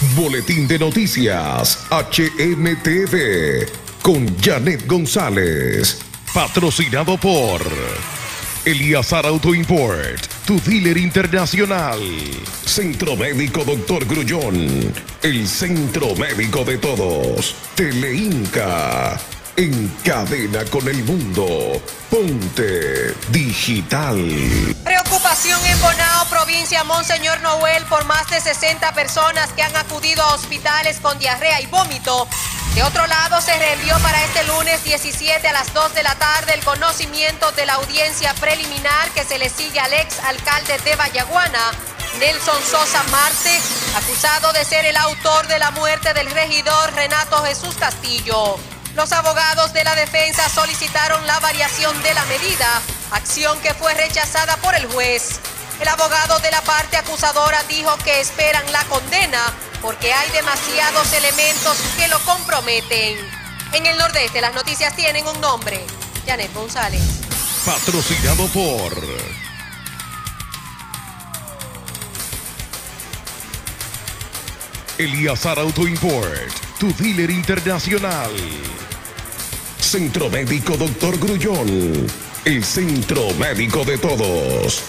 Boletín de Noticias, HMTV, con Janet González. Patrocinado por Eliazar Auto Import, tu dealer internacional. Centro Médico Dr. Grullón, el centro médico de todos. Teleinca, en cadena con el mundo. Ponte Digital. Preocupación en Bonao, provincia Monseñor Noel, por más de 60 personas que han acudido a hospitales con diarrea y vómito. De otro lado, se reenvió para este lunes 17 a las 2 de la tarde el conocimiento de la audiencia preliminar que se le sigue al ex alcalde de Vallaguana, Nelson Sosa Marte, acusado de ser el autor de la muerte del regidor Renato Jesús Castillo. Los abogados de la defensa solicitaron la variación de la medida, acción que fue rechazada por el juez. El abogado de la parte acusadora dijo que esperan la condena porque hay demasiados elementos que lo comprometen. En el Nordeste las noticias tienen un nombre: Janet González. Patrocinado por Eliazar Auto Import, tu dealer internacional. Centro Médico Dr. Grullón, el centro médico de todos.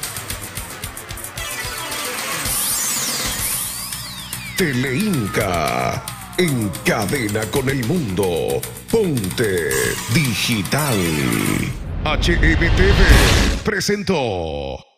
Teleinca, en cadena con el mundo. Ponte Digital. HMTV presentó.